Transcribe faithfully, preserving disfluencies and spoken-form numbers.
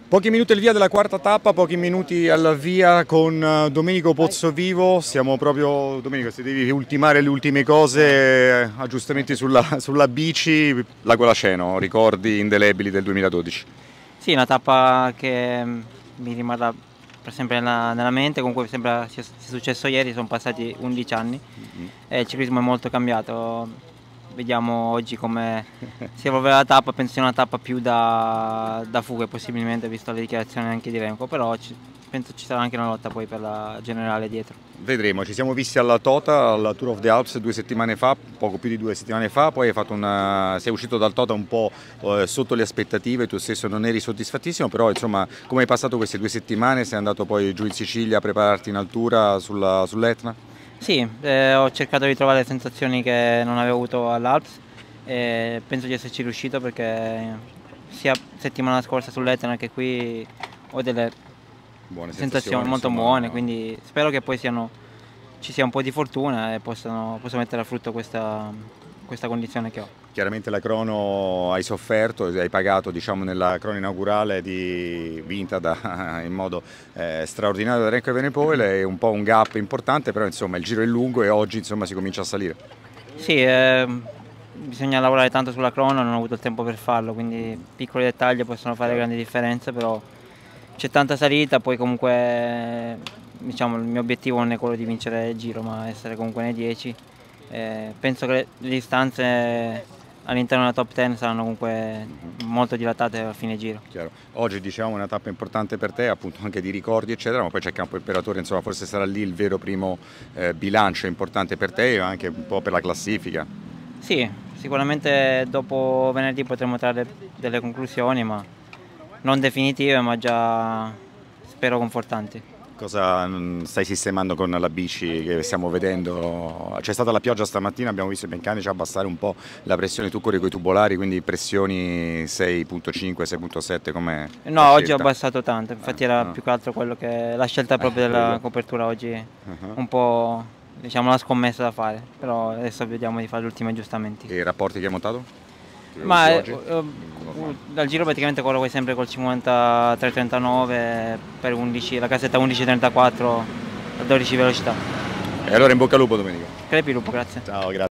Pochi minuti al via della quarta tappa, pochi minuti al via con Domenico Pozzovivo. Siamo proprio, Domenico, se devi ultimare le ultime cose, aggiustamenti sulla, sulla bici, la Colaceno, ricordi indelebili del duemiladodici. Sì, una tappa che mi rimarrà per sempre nella, nella mente, comunque sembra sia, sia successo ieri, sono passati undici anni mm-hmm. e il ciclismo è molto cambiato. Vediamo oggi come si evolve la tappa, penso sia una tappa più da, da fughe possibilmente, visto le dichiarazioni anche di Remco, però ci, penso ci sarà anche una lotta poi per la generale dietro. Vedremo, ci siamo visti alla Tota, alla Tour of the Alps due settimane fa, poco più di due settimane fa, poi hai fatto una, sei uscito dal Tota un po' eh, sotto le aspettative, tu stesso non eri soddisfattissimo, però insomma come hai passato queste due settimane? Sei andato poi giù in Sicilia a prepararti in altura sulla, sull'Etna? Sì, eh, ho cercato di trovare le sensazioni che non avevo avuto all'Alps e penso di esserci riuscito perché sia settimana scorsa sull'Etna che qui ho delle buone sensazioni molto insomma, buone, quindi spero che poi siano, ci sia un po' di fortuna e possano, posso mettere a frutto questa, questa condizione che ho. Chiaramente la crono hai sofferto, hai pagato diciamo, nella crono inaugurale di, vinta da, in modo eh, straordinario da Remco Evenepoel, è un po' un gap importante, però insomma il giro è lungo e oggi insomma, si comincia a salire. Sì, eh, bisogna lavorare tanto sulla crono, non ho avuto il tempo per farlo, quindi piccoli dettagli possono fare grandi differenze, però c'è tanta salita, poi comunque diciamo, il mio obiettivo non è quello di vincere il giro, ma essere comunque nei dieci. Eh, penso che le distanze all'interno della top dieci saranno comunque molto dilatate a fine giro. Chiaro. Oggi diciamo una tappa importante per te, appunto anche di ricordi eccetera, ma poi c'è Campo Imperatore, insomma forse sarà lì il vero primo eh, bilancio importante per te e anche un po' per la classifica. Sì, sicuramente dopo venerdì potremo trarre delle conclusioni, ma non definitive, ma già spero confortanti. Cosa stai sistemando con la bici che stiamo vedendo? C'è stata la pioggia stamattina, abbiamo visto i meccanici abbassare un po' la pressione, tu corri con i tubolari, quindi pressioni sei virgola cinque, sei virgola sette come? No, oggi ho abbassato tanto, infatti eh, era no. più che altro quello che la scelta proprio eh, della copertura oggi, uh-huh. un po' diciamo la scommessa da fare, però adesso vediamo di fare gli ultimi aggiustamenti. E i rapporti che hai montato? Ma eh, uh, dal giro praticamente corro sempre col cinquantatré trentanove per undici, la casetta undici trentaquattro a dodici velocità. E allora in bocca al lupo Domenico. Crepi lupo, grazie. Ciao, grazie.